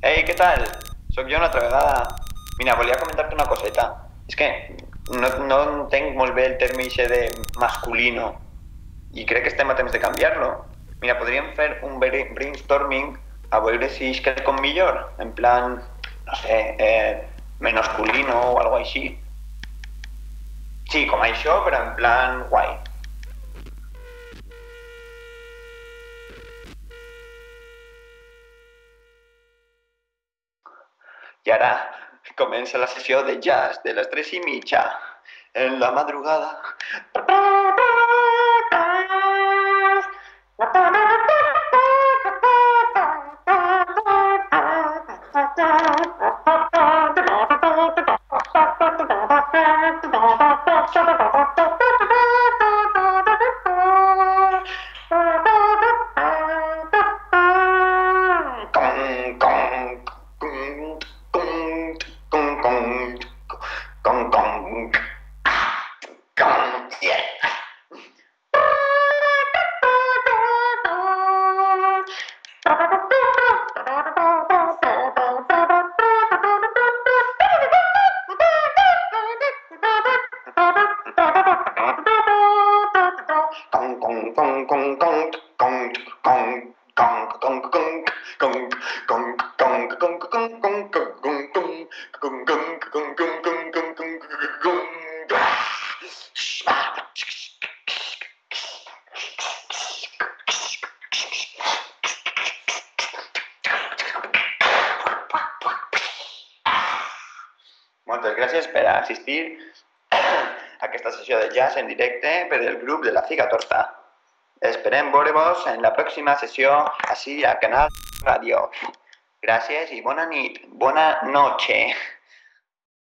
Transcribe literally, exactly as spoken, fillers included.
Ei, què tal? Soc jo una altra vegada. Mira, volia comentar-te una coseta. És que no, no entenc molt bé el terme ixe de masculino i crec que estem a temps de canviar-lo. Mira, podríem fer un brain- brainstorming a veure si és quelcom millor. En plan, no sé, eh, menosculino o algo així. Sí, com això, però en plan guai. I ara comença la sessió de jazz de les tres i mitja. En la madrugada. Con, con, con, con, con, con, con, con, con, yeah. Con, con, con, con, con, con, con, con, con, con, con, con, con, con, con, con, con, Moltes gràcies per assistir a aquesta sessió de jazz en directe per el grup de la Figa Torta. Esperem veure-vos en la pròxima sessió així a Canal Ràdio. Gràcies i bona nit, bona noche.